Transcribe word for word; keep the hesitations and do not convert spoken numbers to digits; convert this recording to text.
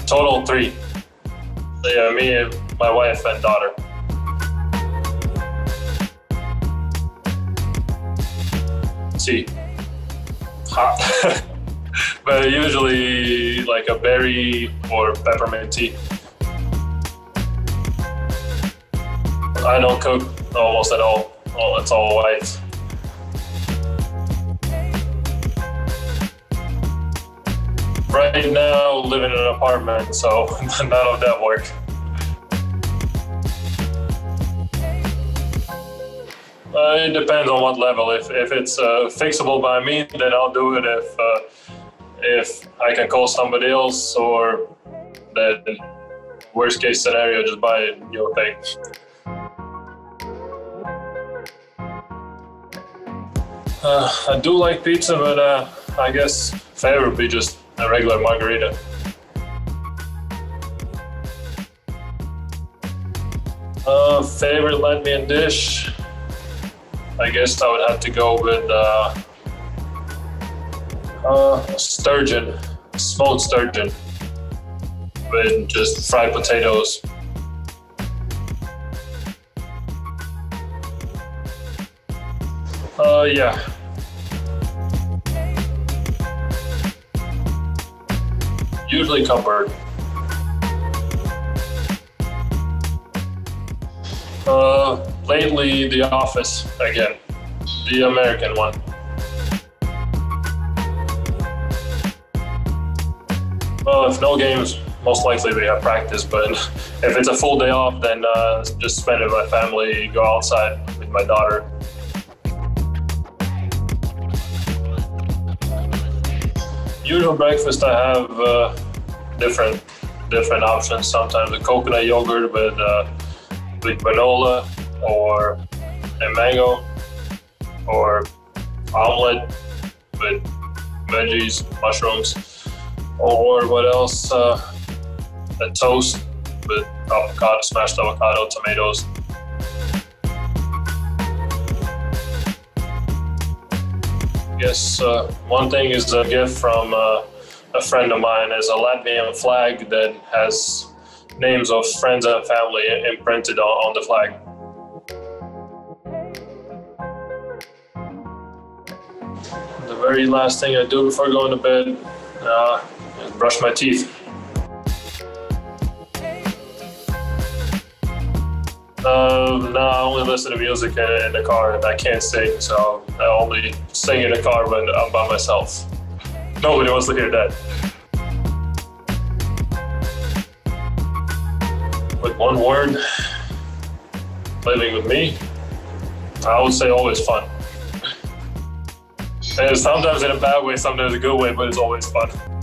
Total three. So yeah, me and my wife and daughter. See, hot. But usually like a berry or peppermint tea. I don't cook almost at all. Oh, it's all white. Right now, live in an apartment, so none of that work. Uh, it depends on what level. If if it's uh, fixable by me, then I'll do it. If uh, if I can call somebody else, or then worst case scenario, just buy a new thing. Uh, I do like pizza, but uh, I guess favorite would be just a regular margarita. Uh, favorite Latvian dish? I guess I would have to go with uh, uh, sturgeon, smoked sturgeon, with just fried potatoes. Uh, yeah. Usually Coburg. Uh, lately, The Office again, the American one. Well, if no games, most likely we have practice, but if it's a full day off, then uh, just spend it with my family, go outside with my daughter. Usual breakfast, I have uh, different different options. Sometimes a coconut yogurt with uh, with granola, or a mango, or omelet with veggies, mushrooms, or what else? Uh, a toast with avocado, smashed avocado, tomatoes. I guess uh, one thing is a gift from uh, a friend of mine is a Latvian flag that has names of friends and family imprinted on, on the flag. The very last thing I do before going to bed uh, is brush my teeth. Um, no, I only listen to music in, in the car, and I can't sing, so I only sing in the car when I'm by myself. Nobody wants to hear that. With one word, living with me, I would say always fun. And sometimes in a bad way, sometimes a good way, but it's always fun.